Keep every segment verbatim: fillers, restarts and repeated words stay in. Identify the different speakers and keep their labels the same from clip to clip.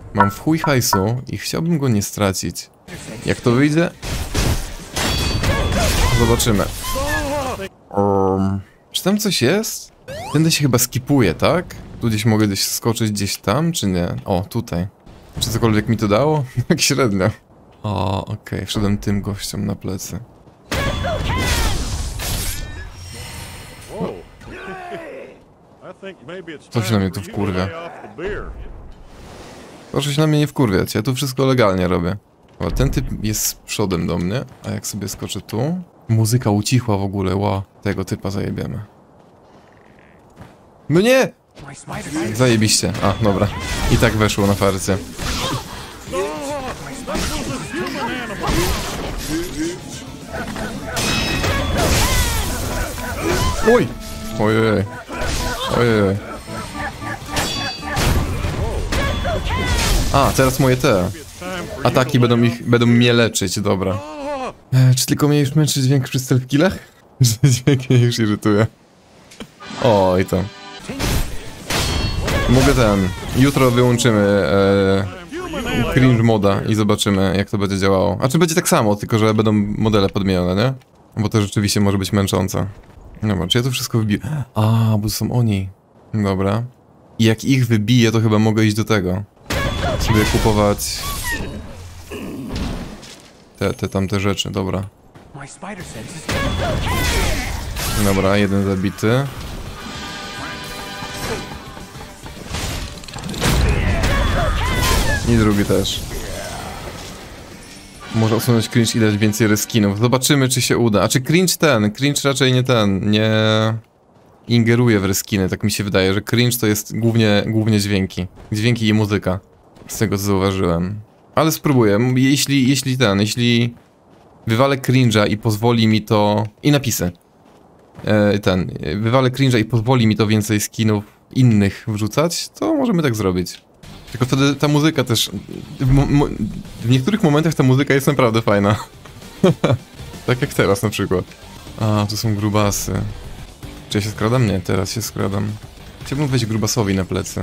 Speaker 1: Mam w chuj hajsu i chciałbym go nie stracić. Jak to wyjdzie? Zobaczymy. Um, czy tam coś jest? Tędy się chyba skipuje, tak? Tu gdzieś mogę gdzieś skoczyć gdzieś tam, czy nie? O, tutaj. Czy cokolwiek mi to dało? Tak średnio. O, okej, okay. Wszedłem tym gościom na plecy. Co się na mnie tu wkurwia? Proszę się na mnie nie wkurwiać, ja tu wszystko legalnie robię. O, ten typ jest przodem do mnie, a jak sobie skoczę tu... Muzyka ucichła w ogóle, ła. Tego typa zajebiemy. No nie! Zajebiście. A, dobra. I tak weszło na farcie. Oj! Ojej. Ojej. A, teraz moje te ataki będą ich, będą mnie leczyć, dobra. E, czy tylko mnie już męczy dźwięk przy stealth-killach? Że dźwięk mnie już irytuje. O, i to. Mogę ten... Jutro wyłączymy e, cringe moda i zobaczymy, jak to będzie działało. A czy będzie tak samo, tylko że będą modele podmienione, nie? Bo to rzeczywiście może być męczące. Dobra, czy ja to wszystko wybiję? A, bo to są oni. Dobra. I jak ich wybiję, to chyba mogę iść do tego. Sobie kupować... Te, te tamte rzeczy, dobra. Dobra, jeden zabity. I drugi też. Może usunąć cringe i dać więcej reskinów. Zobaczymy, czy się uda. A czy cringe ten? Cringe raczej nie ten, nie ingeruje w reskiny, tak mi się wydaje, że cringe to jest głównie, głównie dźwięki. Dźwięki i muzyka. Z tego co zauważyłem. Ale spróbuję, jeśli, jeśli ten, jeśli wywalę cringe'a i pozwoli mi to... I napisy. E, ten, wywalę cringe'a i pozwoli mi to więcej skinów innych wrzucać, to możemy tak zrobić. Tylko wtedy ta muzyka też... W, w niektórych momentach ta muzyka jest naprawdę fajna. Tak jak teraz na przykład. A, tu są grubasy. Czy ja się skradam? Nie, teraz się skradam. Chciałbym wejść grubasowi na plecy.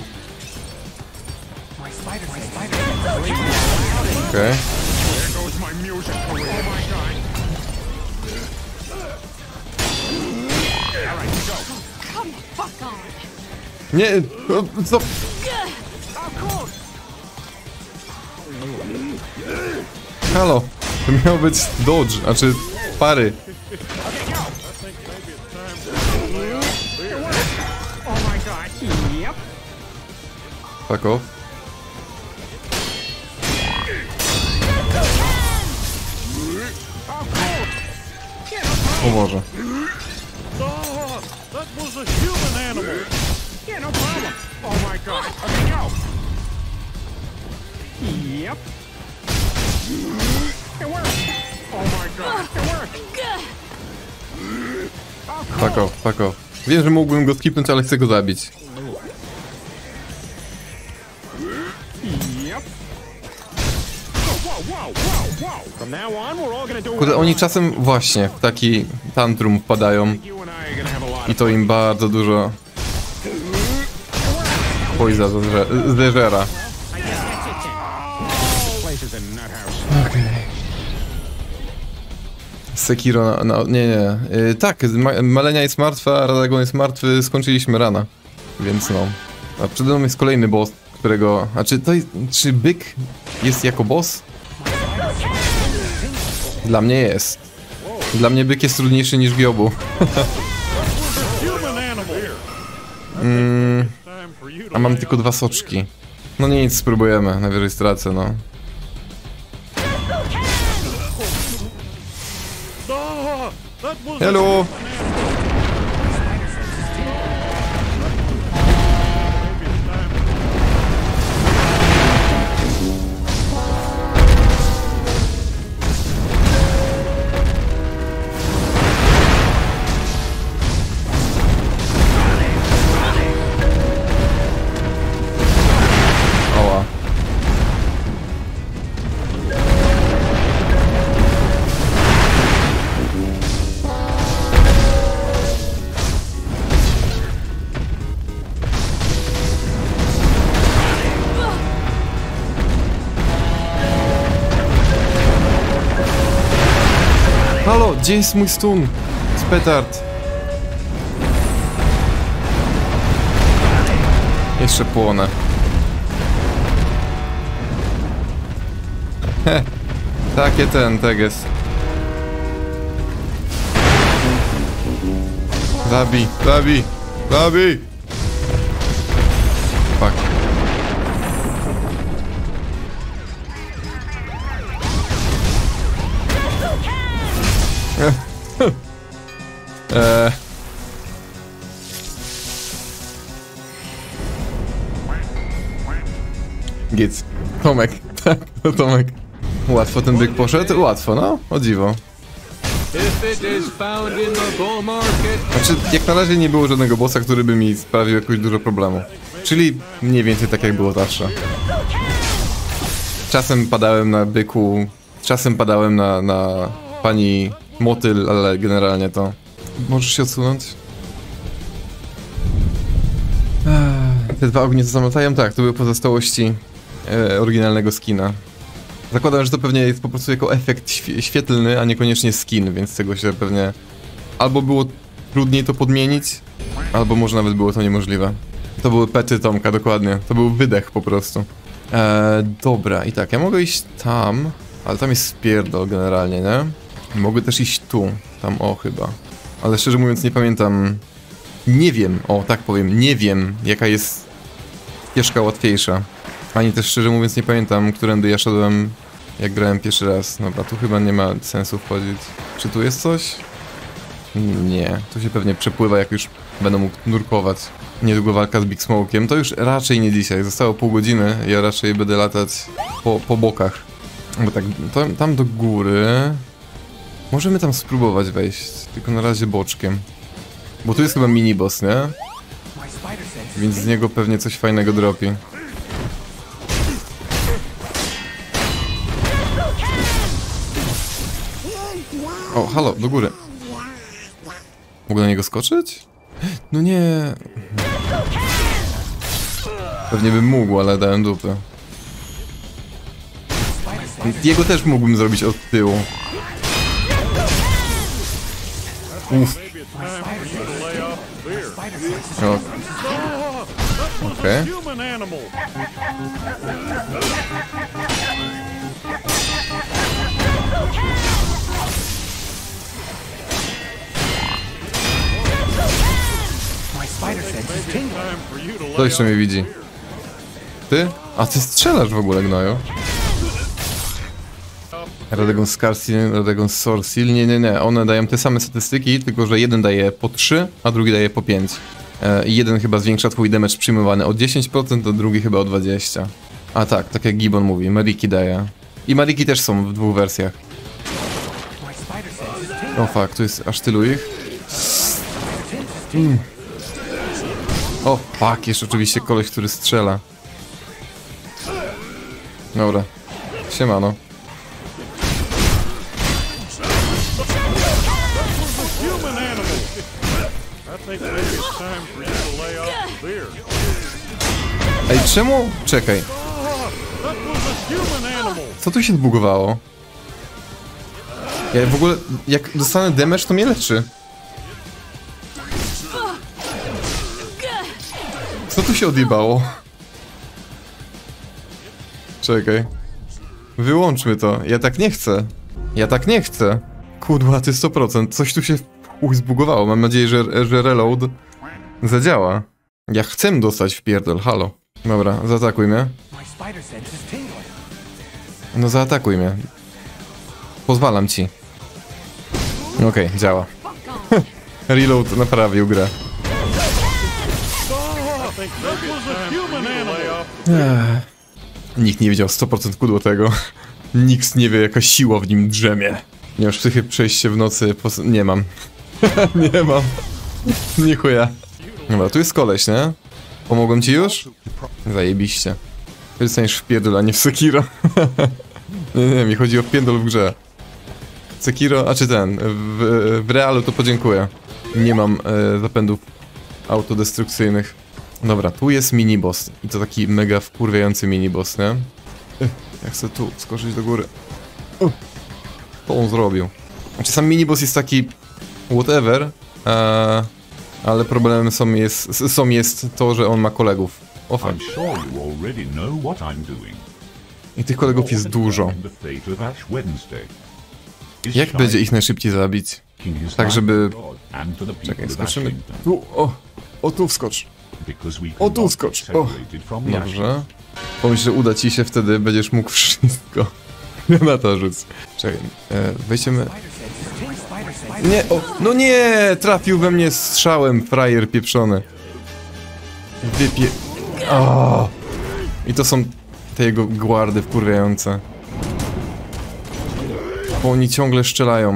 Speaker 1: Okej. Okay. Nie, o, co? Halo, to miał być dodge, znaczy pary. Fuck off. O Boże. Fuck off, fuck off. Wiem, że mógłbym go skipnąć, ale chcę go zabić. Kurde, oni czasem właśnie w taki tantrum wpadają i to im bardzo dużo pojza zeżera. Okej. Sekiro na, na... nie, nie. Yy, tak, Ma Malenia jest martwa, Radagon jest martwy, skończyliśmy rana. Więc no. A przede mną jest kolejny boss, którego... A czy to jest... czy byk jest jako boss? Dla mnie jest. Dla mnie byk jest trudniejszy niż Gyobu. mm, a mam tylko dwa soczki. No nic, spróbujemy, najwyżej stracę, no. Hello! Oła. Gdzie jest mój stun? Z petard. Jeszcze płonę. Heh. Takie ten, teges. Zabij, zabij, zabij! Fuck. eee. Git. Tomek. Tak, to Tomek. Łatwo ten byk poszedł? Łatwo, no. O dziwo. Znaczy, jak na razie nie było żadnego bossa, który by mi sprawił jakoś dużo problemu. Czyli mniej więcej tak jak było zawsze. Czasem padałem na byku, czasem padałem na, na pani motyl, ale generalnie to... Możesz się odsunąć? Te dwa ognie co zamykają? Tak, to były pozostałości e, oryginalnego skina. Zakładam, że to pewnie jest po prostu jako efekt świe świetlny, a niekoniecznie skin, więc tego się pewnie... Albo było trudniej to podmienić, albo może nawet było to niemożliwe. To były pety Tomka, dokładnie. To był wydech po prostu. Eee, dobra, i tak, ja mogę iść tam, ale tam jest spierdol generalnie, nie? Mogę też iść tu, tam o chyba. Ale szczerze mówiąc nie pamiętam... Nie wiem, o tak powiem, nie wiem jaka jest ścieżka łatwiejsza. Ani też szczerze mówiąc nie pamiętam, którędy ja szedłem, jak grałem pierwszy raz. Dobra, tu chyba nie ma sensu wchodzić. Czy tu jest coś? Nie, tu się pewnie przepływa, jak już będę mógł nurkować. Niedługo walka z Big Smoke'iem, to już raczej nie dzisiaj. Zostało pół godziny, ja raczej będę latać po, po bokach. Bo tak, tam, tam do góry... Możemy tam spróbować wejść, tylko na razie boczkiem. Bo tu jest chyba mini-boss, nie? Więc z niego pewnie coś fajnego dropi. O, halo, do góry. Mogę na niego skoczyć? No nie. Pewnie bym mógł, ale dałem dupy. Jego też mógłbym zrobić od tyłu. Uff. O. Okej. Okay. Kto jeszcze mnie widzi? Ty? A ty strzelasz w ogóle, gnoju. Radegon Scarsil, Radegon Sorsil, nie, nie, nie, one dają te same statystyki, tylko że jeden daje po trzy, a drugi daje po pięć. E, jeden chyba zwiększa twój damage przyjmowany o dziesięć procent, a drugi chyba o dwadzieścia procent. A tak, tak jak Gibbon mówi, Mariki daje. I Mariki też są w dwóch wersjach. O fuck, tu jest aż tylu ich. Mm. O fuck, jeszcze oczywiście koleś, który strzela. Dobra, siemano. Ej, czemu? Czekaj. Co tu się zbugowało? Ja w ogóle, jak dostanę damage, to mnie leczy. Co tu się odjebało? Czekaj. Wyłączmy to. Ja tak nie chcę. Ja tak nie chcę. Kurwa, ty sto procent. Coś tu się uch, zbugowało. Mam nadzieję, że, że reload zadziała. Ja chcę dostać w pierdol, halo. Dobra, zaatakuj mnie. No zaatakuj mnie. Pozwalam ci. Okej, okay, działa. Reload naprawił grę. Ech. Nikt nie wiedział sto procent kudło tego. Nikt nie wie, jaka siła w nim drzemie. Nie masz psychy przejść się w nocy, pos... Nie mam. Nie mam. Nie chuja. Dobra, tu jest koleś, nie? Pomogłem ci już? Zajebiście. Ty dostaniesz w pierdol, a nie w Sekiro. Nie, nie, mi chodzi o pierdol w grze. Sekiro, a czy ten, w, w realu to podziękuję. Nie mam e, zapędów autodestrukcyjnych. Dobra, tu jest mini-boss. I to taki mega wkurwiający mini-boss, nie? Ja chcę tu skoczyć do góry. Uh, to on zrobił. Znaczy sam miniboss jest taki whatever, e, ale problemem są jest, są jest to, że on ma kolegów. O fuck. I tych kolegów jest dużo. Jak będzie ich najszybciej zabić? Tak, żeby... Czekaj, skoczymy... Tu, o! O, tu wskocz! O, tu wskocz! O! Dobrze. Pomyśl, że uda ci się, wtedy będziesz mógł wszystko. Na to rzuc. Czekaj, e, wejdziemy... Nie, o! No nie! Trafił we mnie strzałem, frajer pieprzony. Wypie... O! I to są te jego guardy wkurwiające. Bo oni ciągle strzelają.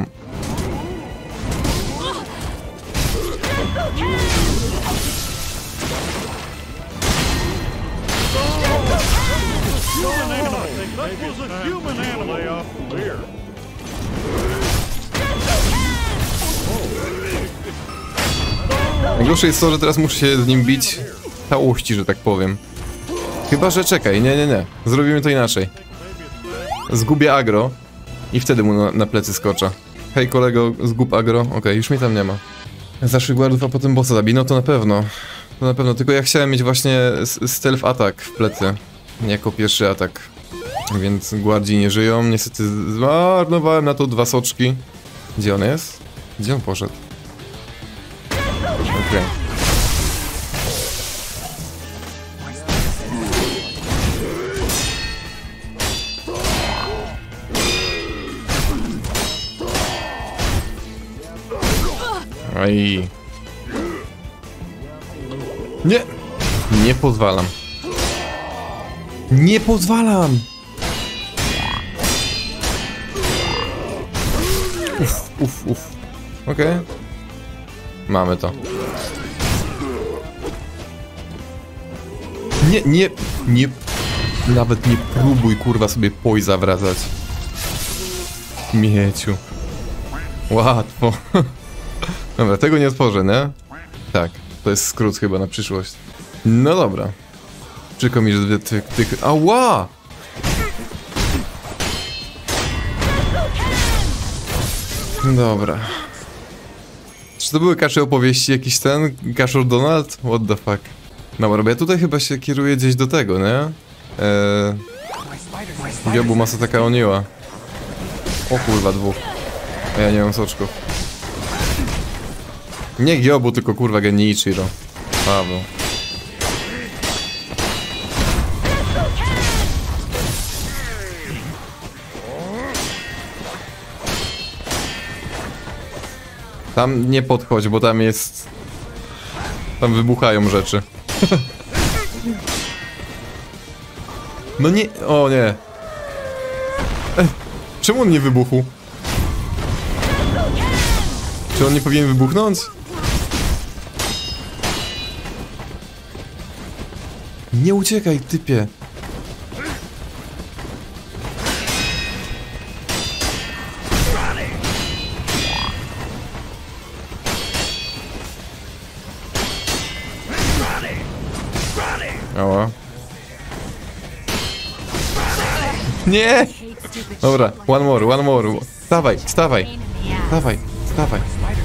Speaker 1: Najgorsze jest to, że teraz muszę się z nim bić całości, że tak powiem. Chyba, że czekaj, nie, nie, nie. Zrobimy to inaczej. Zgubię agro i wtedy mu na, na plecy skoczę. Hej kolego, zgub agro. Okej, okay, już mnie tam nie ma. Zaszły guardów, a potem bossa zabij. No to na pewno. To na pewno, tylko ja chciałem mieć właśnie stealth atak w plecy. Jako pierwszy atak. Więc guardzi nie żyją. Niestety zmarnowałem na to dwa soczki. Gdzie on jest? Gdzie on poszedł? Okej. Okay. Aj. Nie! Nie pozwalam. Nie pozwalam! Uff, uff, uff. Okej. Okay. Mamy to. Nie, nie, nie. Nawet nie próbuj, kurwa, sobie poj zawracać. Mieciu. Łatwo. Dobra, tego nie otworzę, nie? Tak, to jest skrót chyba na przyszłość. No dobra. Przykro mi, że tych... Ty, ty, ała! Dobra. Czy to były kasze opowieści jakiś ten? Kaszur Donald? What the fuck? Dobra, bo ja tutaj chyba się kieruję gdzieś do tego, nie? Eee... Giobu masa taka oniła. O kurwa, dwóch. A ja nie mam soczków. Nie Giobu, tylko kurwa Genichiro. Paweł. Tam nie podchodź, bo tam jest... Tam wybuchają rzeczy. No nie... O nie. Ej, czemu on nie wybuchł? Czy on nie powinien wybuchnąć? Nie uciekaj, typie. Ała. Nie! Dobra, one more, one more. Stawaj, stawaj. Stawaj, stawaj.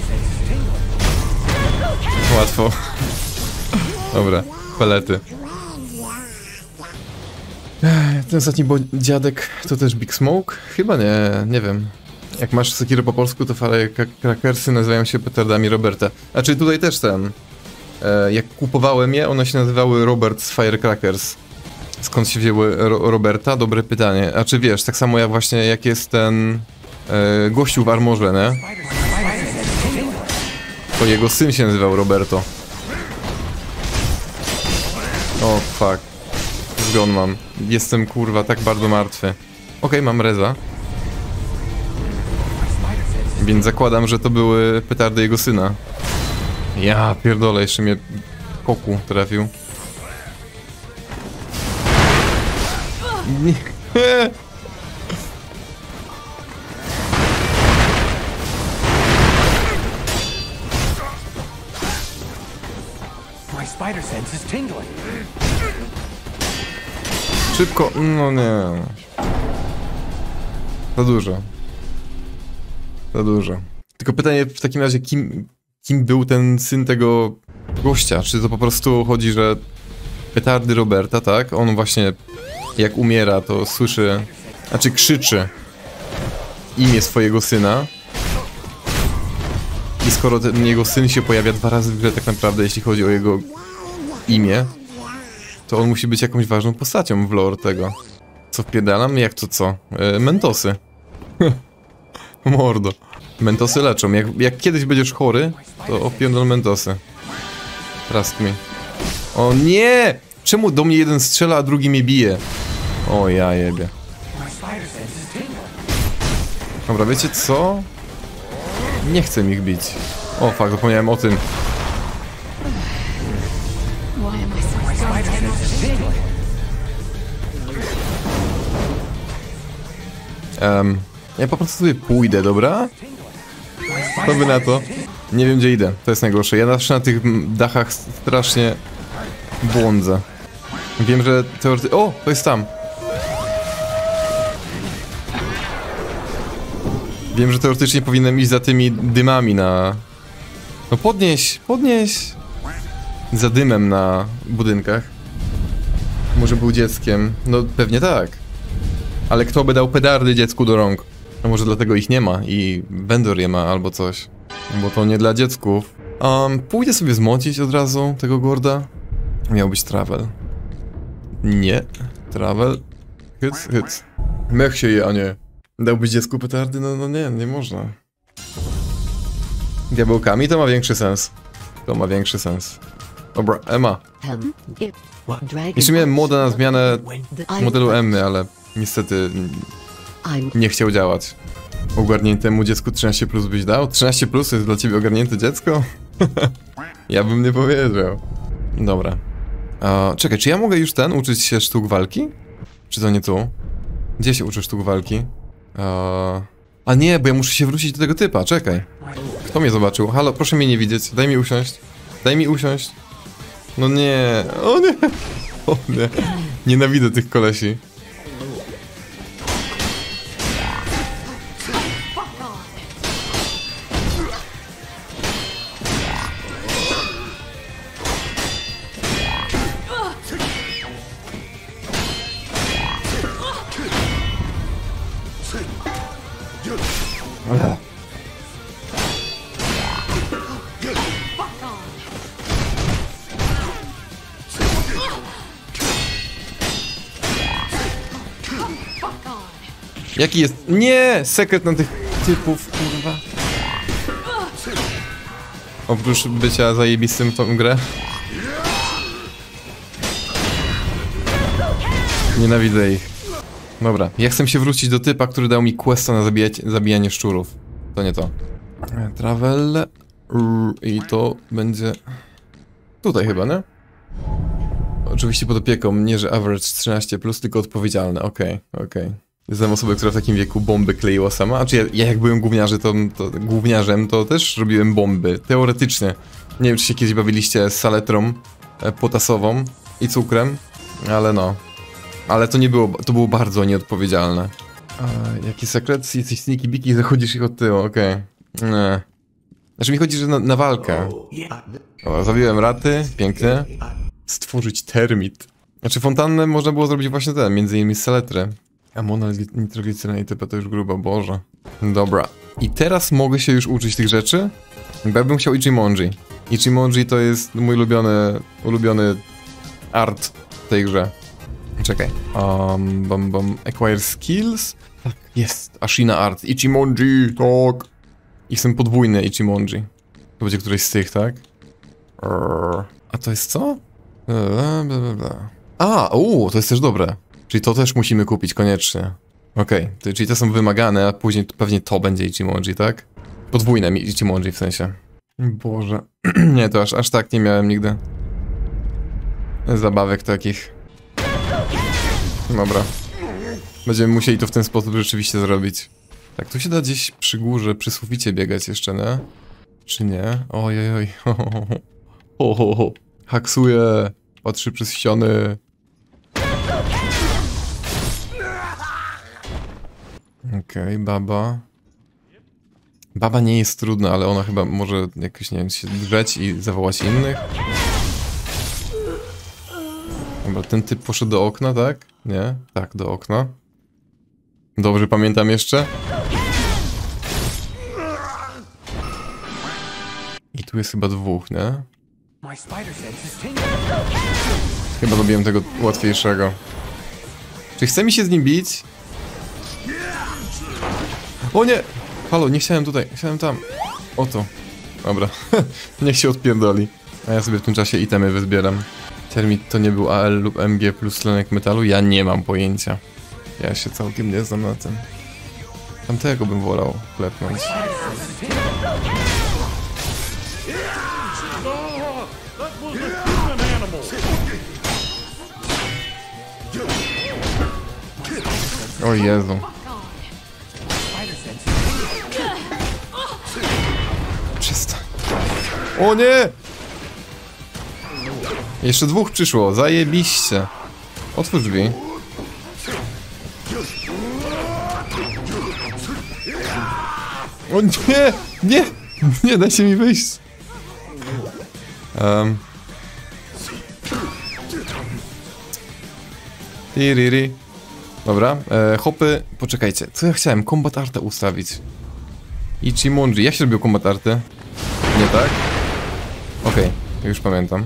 Speaker 1: Łatwo. Dobra, palety. Ten ostatni bo dziadek to też Big Smoke? Chyba nie, nie wiem. Jak masz Sekiro po polsku, to Firecrackersy nazywają się petardami Roberta. A czyli tutaj też ten... E, jak kupowałem je, one się nazywały Robert's Firecrackers. Skąd się wzięły Ro Roberta? Dobre pytanie. A czy wiesz, tak samo jak właśnie jak jest ten... E, gościu w armorze, nie? To jego syn się nazywał Roberto. O, fuck. Zgon mam. Jestem, kurwa, tak bardzo martwy. Okej, okay, mam reza. Więc zakładam, że to były petardy jego syna. Ja pierdolę, jeszcze mnie koku trafił. Nie. Szybko, no nie. Za dużo. Za dużo. Tylko pytanie w takim razie, kim, kim był ten syn tego gościa? Czy to po prostu chodzi, że petardy Roberta, tak? On właśnie jak umiera, to słyszy, znaczy krzyczy imię swojego syna. I skoro ten jego syn się pojawia dwa razy w grze tak naprawdę, jeśli chodzi o jego imię, to on musi być jakąś ważną postacią w lore tego. Co wpierdalam? Jak to co? E, mentosy. Mordo. Mentosy leczą. Jak, jak kiedyś będziesz chory, to opierdol mentosy. Trust me. O nie! Czemu do mnie jeden strzela, a drugi mnie bije? O ja jebie. Dobra, wiecie co? Nie chcę ich bić. O fuck, zapomniałem o tym. Um, ja po prostu sobie pójdę, dobra? Co by na to? Nie wiem, gdzie idę. To jest najgorsze. Ja zawsze na tych dachach strasznie błądzę. Wiem, że teoretycznie... O! To jest tam. Wiem, że teoretycznie powinienem iść za tymi dymami na... No podnieś! Podnieś! Za dymem na budynkach. Może był dzieckiem. No pewnie tak. Ale kto by dał pedardy dziecku do rąk? No może dlatego ich nie ma i vendor je ma albo coś. Bo to nie dla dziecków. Um, pójdę sobie zmocić od razu tego Gorda. Miał być travel. Nie. Travel. Hyc, hyc. Mech się je, a nie. Dałbyś dziecku petardy? No, no nie, nie można. Diabełkami to ma większy sens. To ma większy sens. Dobra, Emma. Jeszcze miałem modę na zmianę modelu Emmy, ale niestety nie chciał działać. Ogarniętemu dziecku trzynaście plus byś dał? trzynaście plus jest dla ciebie ogarnięte dziecko? Ja bym nie powiedział. Dobra. Uh, czekaj, czy ja mogę już ten uczyć się sztuk walki? Czy to nie tu? Gdzie się uczy sztuk walki? Uh... A nie, bo ja muszę się wrócić do tego typa, czekaj. Kto mnie zobaczył? Halo, proszę mnie nie widzieć. Daj mi usiąść. Daj mi usiąść. No nie. O nie. O nie. Nienawidzę tych kolesi. Jaki jest... Nie! Sekret na tych typów, kurwa. Oprócz bycia zajebistym w tą grę. Nienawidzę ich. Dobra, ja chcę się wrócić do typa, który dał mi questa na zabijać, zabijanie szczurów. To nie to. Travel... I to będzie... Tutaj chyba, nie? Oczywiście pod opieką, nie że average trzynaście plus, tylko odpowiedzialne. Okej, okay, okej. Okay. Znam osobę, która w takim wieku bomby kleiła sama. A czy ja, ja jak byłem gówniarzy, to, to, gówniarzem, to też robiłem bomby. Teoretycznie. Nie wiem, czy się kiedyś bawiliście z saletrą e, potasową i cukrem, ale no. Ale to nie było, to było bardzo nieodpowiedzialne. A, jaki sekret? Jesteś sneaky biki i zachodzisz ich od tyłu, okej. Okay. Nie. Znaczy mi chodzi, że na, na walkę. O, zabiłem raty, pięknie. Stworzyć termit. Znaczy fontannę można było zrobić właśnie ten, między innymi z saletry. Amonal, nitrogliceryna i typa to już grubo, Boże. Dobra. I teraz mogę się już uczyć tych rzeczy? Bo ja bym chciał Ichimonji. Ichimonji to jest mój ulubiony, ulubiony art w tej grze. Czekaj. Um, bum, bum. Acquire skills? Tak, jest. Ashina art. Ichimonji, tak. I chcę podwójny Ichimonji. To będzie któryś z tych, tak? A to jest co? Bla, bla, bla, bla. A, uuu, to jest też dobre. Czyli to też musimy kupić koniecznie. Okej, okay. Czyli te są wymagane, a później pewnie to będzie Ichimonji, tak? Podwójne Ichimonji w sensie. Boże. Nie, to aż, aż tak nie miałem nigdy. Zabawek takich. Dobra. Będziemy musieli to w ten sposób rzeczywiście zrobić. Tak, tu się da gdzieś przy górze, przy suficie biegać jeszcze, nie? Czy nie? Ojej, ho, ho, ho. Ho, ho, ho. Haksuje. Patrzy przez ściany. Okej, okay, baba. Baba nie jest trudna, ale ona chyba może jakoś, nie wiem, się drzeć i zawołać innych. Dobra, ten typ poszedł do okna, tak? Nie? Tak, do okna. Dobrze pamiętam jeszcze. I tu jest chyba dwóch, nie? Chyba robiłem tego łatwiejszego. Czy chce mi się z nim bić? O nie! Halo, nie chciałem tutaj, chciałem tam. Oto. Dobra. Niech się odpierdoli. A ja sobie w tym czasie itemy wyzbieram. Termit to nie był A L lub M G plus tlenek metalu? Ja nie mam pojęcia. Ja się całkiem nie znam na tym. Tamtego bym wolał klepnąć. O Jezu. Przestań. O nie! Jeszcze dwóch przyszło, zajebiście. Otwórz drzwi. O nie! Nie! Nie, dajcie mi wyjść. Um. Tiriri. Dobra, e, hopy, poczekajcie, co ja chciałem? Combat artę ustawić. Ichimonji, jak się robił combat artę? Nie tak? Okej, okay, już pamiętam.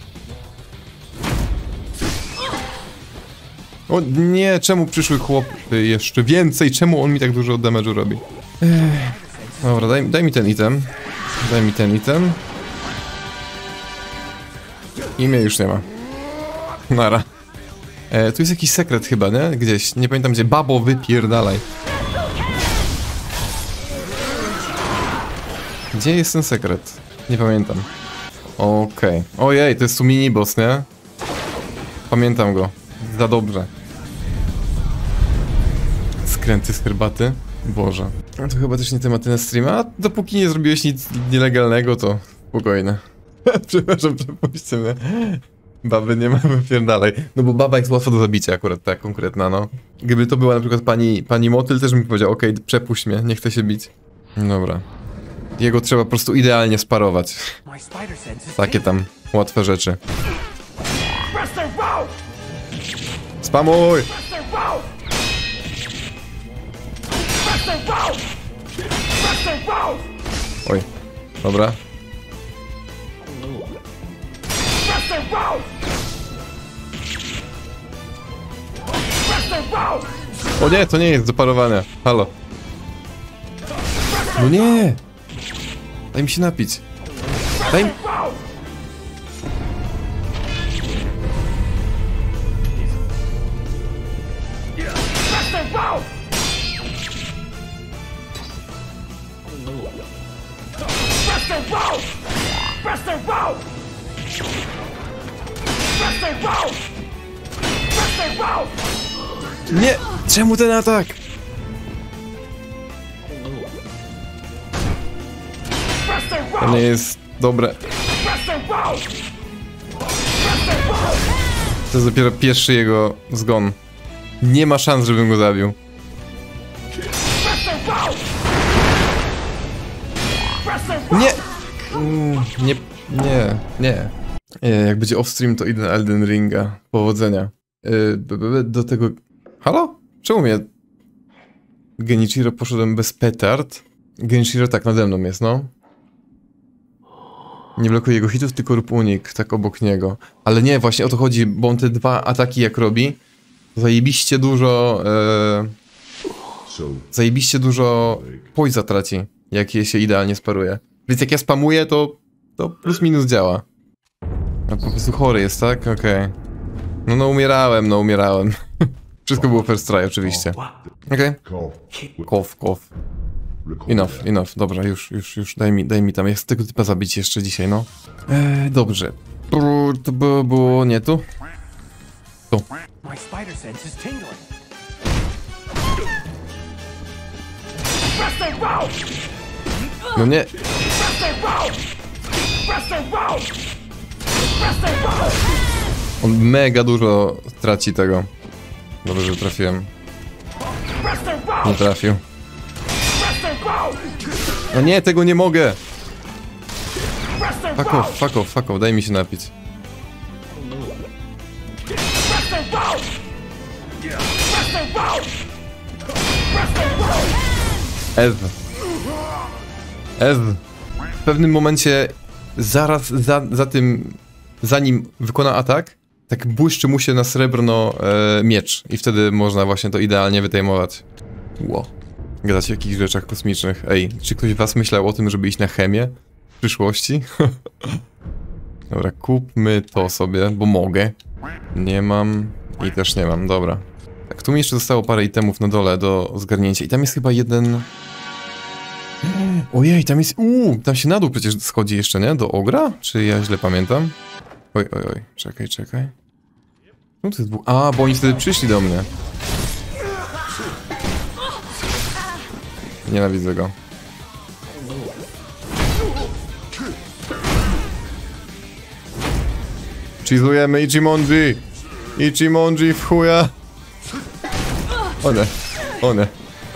Speaker 1: O nie, czemu przyszły chłopy jeszcze więcej? Czemu on mi tak dużo damage'u robi? Ech. Dobra, daj, daj mi ten item. Daj mi ten item. I mnie już nie ma. Nara. E, tu jest jakiś sekret chyba, nie? Gdzieś, nie pamiętam gdzie. Babo, wypierdalaj. Gdzie jest ten sekret? Nie pamiętam. Okej. Okay. Ojej, to jest tu mini boss, nie? Pamiętam go. Za dobrze. Skręty z herbaty. Boże. No to chyba też nie tematy na streama. A dopóki nie zrobiłeś nic nielegalnego, to spokojne. Przepraszam, przepuśćcie mnie. Baby nie ma, wypierdalaj. No bo baba jest łatwa do zabicia akurat, tak konkretna, no. Gdyby to była na przykład pani, pani Motyl, też bym powiedział, okej, okay, przepuść mnie, nie chcę się bić. Dobra. Jego trzeba po prostu idealnie sparować. Takie tam łatwe rzeczy. Spamuj! Oj, dobra. O nie, to nie jest do parowania. Halo. No nie! Daj mi się napić. Daj mi... Nie! Czemu ten atak? To nie jest dobre. To jest dopiero pierwszy jego zgon. Nie ma szans, żebym go zabił. Nie! Mm, nie, nie, nie. E, jak będzie off-stream, to idę na Elden Ringa. Powodzenia. E, do tego... Halo? Czemu mnie... Genichiro poszedłem bez petard? Genichiro tak nade mną jest, no. Nie blokuje jego hitów, tylko rób unik, tak obok niego. Ale nie, właśnie o to chodzi, bo on te dwa ataki jak robi, zajebiście dużo... E, zajebiście dużo poisa traci, jak je się idealnie sparuje. Więc jak ja spamuję, to, to plus minus działa. A po prostu chory jest, tak? Okej. Okay. No no umierałem, no umierałem. Wszystko było first try oczywiście. Okej. Okay. Kof, kof. Enough, enough. Dobra, już, już, już. Daj mi, daj mi tam. Ja chcę tego typa zabić jeszcze dzisiaj, no. Eee, dobrze. To było, było nie tu? Tu. No nie. On mega dużo traci tego. Dobrze, że trafiłem. Nie trafił. No nie, tego nie mogę! Fuck off, fuck off, fuck off, daj mi się napić. Ew. Ew. W pewnym momencie, zaraz za, za tym, zanim wykona atak, tak błyszczy mu się na srebrno e, miecz. I wtedy można właśnie to idealnie wytejmować. Ło. Gadać o jakichś rzeczach kosmicznych. Ej, czy ktoś z was myślał o tym, żeby iść na chemię w przyszłości? Dobra, kupmy to sobie, bo mogę. Nie mam i też nie mam, dobra. Tak, tu mi jeszcze zostało parę itemów na dole do zgarnięcia i tam jest chyba jeden... Ojej, tam jest... Uuu, tam się na dół przecież schodzi jeszcze, nie? Do Ogra? Czy ja źle pamiętam? Oj, oj, oj, czekaj, czekaj. No to jest dwóch... A, bo oni wtedy przyszli do mnie. Nienawidzę go. Cheezujemy Ichimonji! Ichimonji w chuja! One, one.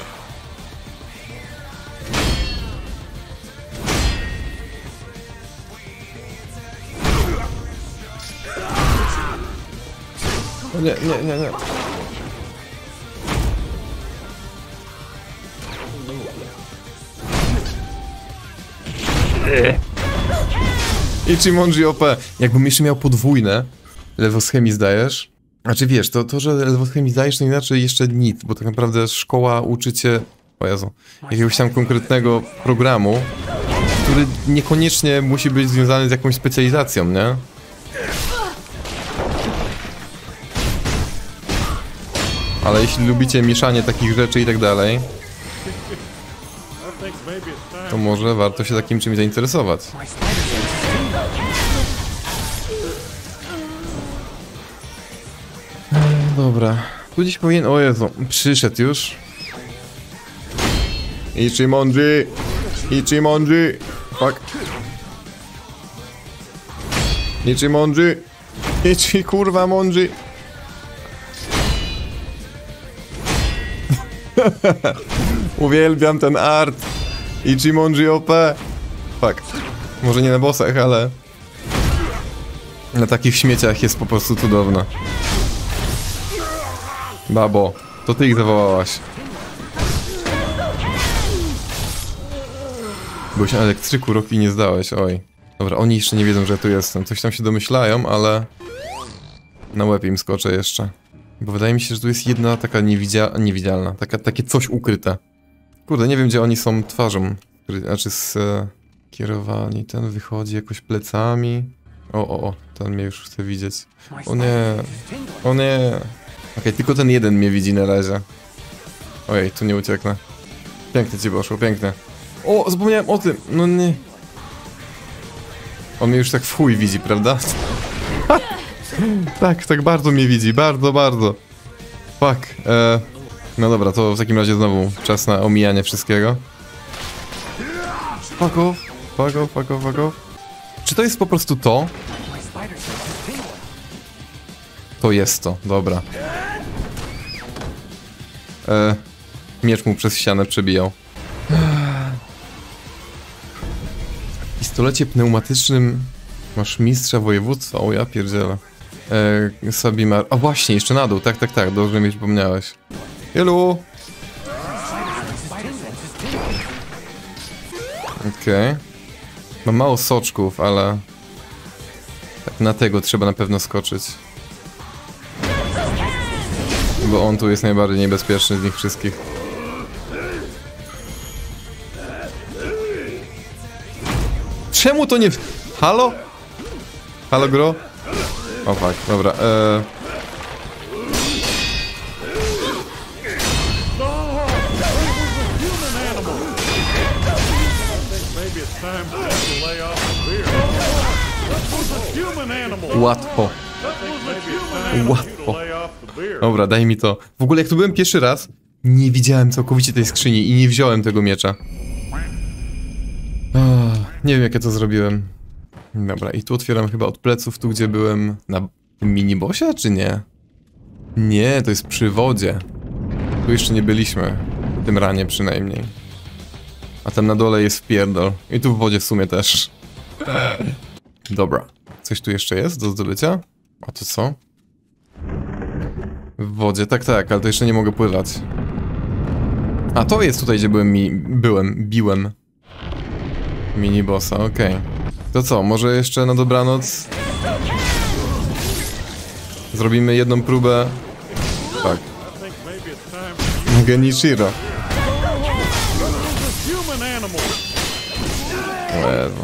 Speaker 1: O nie, nie, nie, nie. Ichimonji O P. Jakbym jeszcze miał podwójne lewo z chemii zdajesz. Znaczy wiesz, to, to że lewo z chemii zdajesz, to inaczej jeszcze nic, bo tak naprawdę szkoła uczy cię, o Jezu, jakiegoś tam konkretnego programu, który niekoniecznie musi być związany z jakąś specjalizacją, nie? Ale jeśli lubicie mieszanie takich rzeczy i tak dalej, to może warto się takim czymś zainteresować. Dobra, tu gdzieś powinien... O Jezu, przyszedł już. Ichimonji! Ichimonji! Fuck. Ichimonji! Ichi kurwa Monji! Uwielbiam ten art! Ichimonji O P! Fuck. Może nie na bossach, ale... na takich śmieciach jest po prostu cudowna. Babo, to ty ich zawołałaś. Byłeś na elektryku, Rocky nie zdałeś, oj. Dobra, oni jeszcze nie wiedzą, że ja tu jestem. Coś tam się domyślają, ale... na łeb im skoczę jeszcze. Bo wydaje mi się, że tu jest jedna taka niewidzia... niewidzialna, taka, takie coś ukryte. Kurde, nie wiem, gdzie oni są twarzą. Znaczy z... E, kierowani, ten wychodzi jakoś plecami. O, o, o, ten mnie już chce widzieć. O nie, o nie. Okej, okay, tylko ten jeden mnie widzi na razie. Ojej, tu nie ucieknę. Pięknie ci poszło, pięknie. O, zapomniałem o tym, no nie. On mnie już tak w chuj widzi, prawda? Tak, tak bardzo mnie widzi, bardzo, bardzo. Fuck, e, no dobra, to w takim razie znowu czas na omijanie wszystkiego. Fuck off, fuck off, fuck off, fuck off. Czy to jest po prostu to? To jest to, dobra. E, miecz mu przez ścianę przebijał. W pistolecie pneumatycznym masz mistrza województwa, o ja pierdzielę. E, Sabimar, a właśnie, jeszcze na dół, tak, tak, tak, dobrze mi przypomniałeś. Hello! Okej. Okay. Mam mało soczków, ale... tak na tego trzeba na pewno skoczyć. Bo on tu jest najbardziej niebezpieczny z nich wszystkich. Czemu to nie... Halo? Halo, gro? O fuck, dobra, eee... Łatwo. Łatwo. Dobra, daj mi to. W ogóle jak tu byłem pierwszy raz, nie widziałem całkowicie tej skrzyni i nie wziąłem tego miecza. Oh, nie wiem jak ja to zrobiłem. Dobra, i tu otwieram chyba od pleców, tu gdzie byłem na minibosie, czy nie? Nie, to jest przy wodzie. Tu jeszcze nie byliśmy. W tym ranie przynajmniej. A tam na dole jest wpierdol. I tu w wodzie w sumie też. Dobra. Coś tu jeszcze jest do zdobycia? A to co? W wodzie, tak, tak, ale to jeszcze nie mogę pływać. A to jest tutaj, gdzie byłem mi... byłem, biłem. Mini bossa, okej. Okay. To co, może jeszcze na dobranoc? Zrobimy jedną próbę. Tak. Genichiro. Jezu.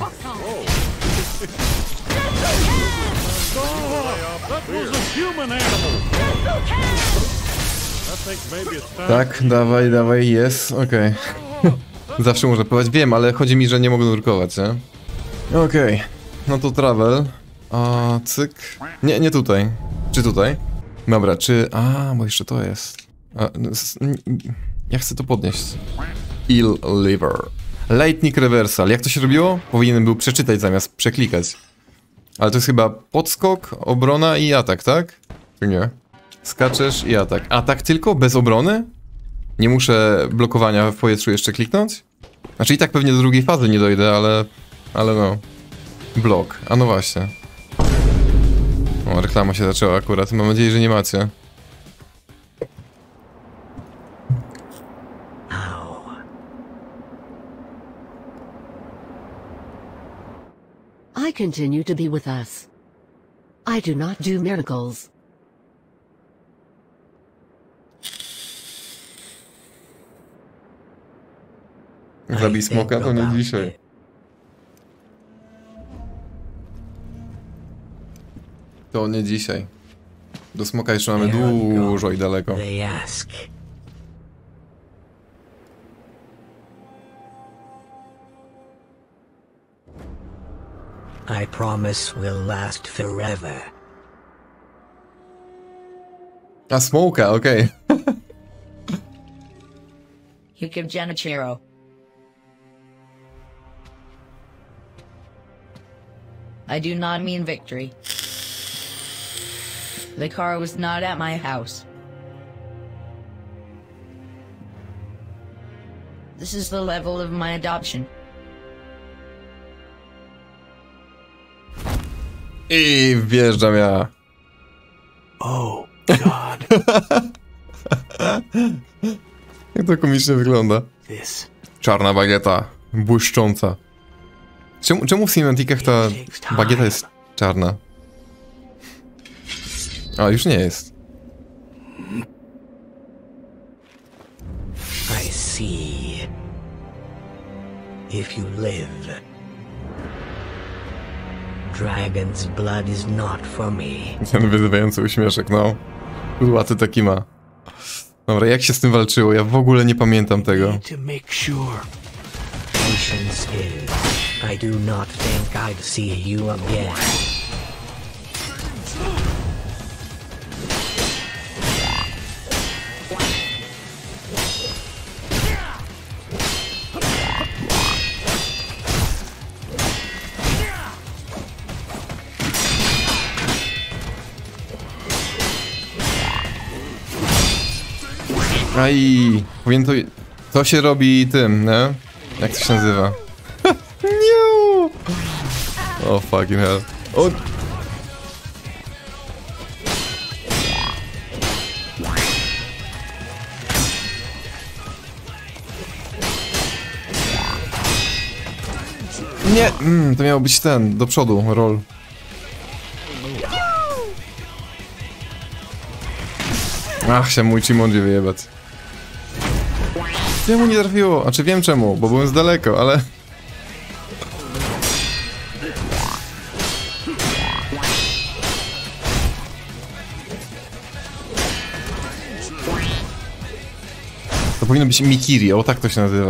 Speaker 1: Tak, dawaj, dawaj, jest, okej. Okay. Zawsze można pływać, wiem, ale chodzi mi, że nie mogę nurkować, nie? Okej, okay. No to travel. A, cyk. Nie, nie tutaj. Czy tutaj? Dobra, czy... A, bo jeszcze to jest. A, ja chcę to podnieść. Ill Liver. Lightning Reversal. Jak to się robiło? Powinienem był przeczytać zamiast przeklikać. Ale to jest chyba podskok, obrona i atak, tak? Czy nie? Skaczesz i atak. Atak tylko? Bez obrony? Nie muszę blokowania w powietrzu jeszcze kliknąć? Znaczy i tak pewnie do drugiej fazy nie dojdę, ale... Ale no... Blok. A no właśnie. O, reklama się zaczęła akurat. Mam nadzieję, że nie macie.
Speaker 2: I continue to be with us. I do not do miracles.
Speaker 1: Zabij smoka, to nie dzisiaj. To nie dzisiaj. Do smoka jeszcze mamy dużo i daleko.
Speaker 3: I promise will last forever.
Speaker 1: A smoka, okej. Okay.
Speaker 4: You give Genichiro. I do not mean victory. The car was not at my house. This is the level of my adoption.
Speaker 1: I wjeżdżam ja.
Speaker 3: Oh, God.
Speaker 1: Jak to komicznie wygląda.
Speaker 3: This.
Speaker 1: Czarna bagieta, błyszcząca. Czemu, czemu w Cinematicach ta bagieta jest czarna? A, już nie jest.
Speaker 3: I see. If you live, dragon's blood is not for me.
Speaker 1: Ten wyzywający uśmieszek, no. Kudłaty taki ma. Dobra, jak się z tym walczyło? Ja w ogóle nie pamiętam tego.
Speaker 3: To make sure. Patience is. I do not think I'd see you again.
Speaker 1: Aj, powiem to... To się robi tym, nie? Jak to się nazywa? Nie! O fucking hell. O! Nie! Mm, to miał być ten, do przodu, roll. Ach, się mój Chimonji wyjebać. Czemu nie trafiło? A czy wiem czemu? Bo byłem z daleko, ale... To powinno być Mikiri, o tak to się nazywa.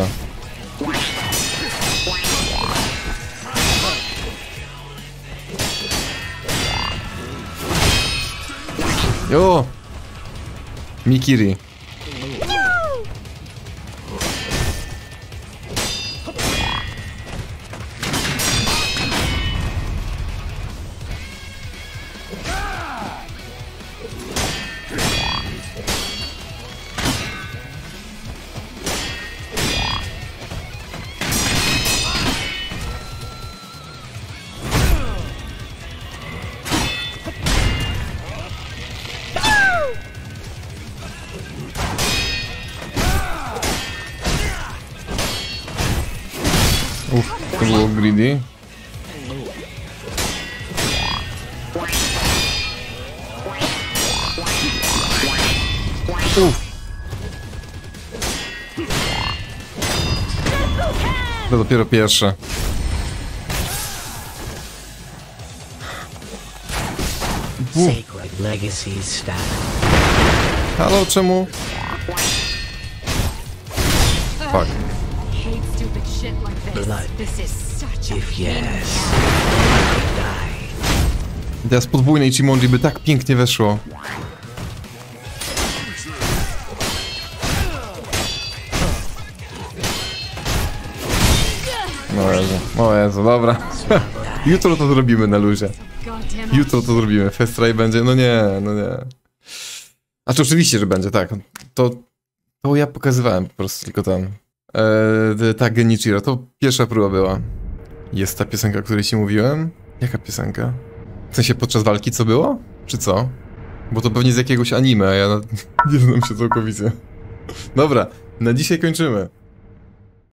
Speaker 1: Jo! Mikiri. Uff, to było greedy. Uff. To dopiero pierwsze.
Speaker 3: Sacred legacies stack.
Speaker 1: Halo, czemu? Fuck.
Speaker 5: hate stupid shit like this.
Speaker 3: Blood.
Speaker 5: This is such a
Speaker 3: If yes, die.
Speaker 1: Teraz podwójnej Chimonji by tak pięknie weszło. No Jezu, o Jezu, dobra. Jutro to zrobimy na luzie.
Speaker 5: goddamn
Speaker 1: Jutro to zrobimy. Fast try będzie, no nie, no nie. A czy oczywiście, że będzie, tak. To, to ja pokazywałem po prostu tylko ten. Eee, tak, Genichiro, to pierwsza próba była. Jest ta piosenka, o której ci mówiłem? Jaka piosenka? W sensie podczas walki co było? Czy co? Bo to pewnie z jakiegoś anime, a ja na... nie znam się całkowicie. Dobra, na dzisiaj kończymy.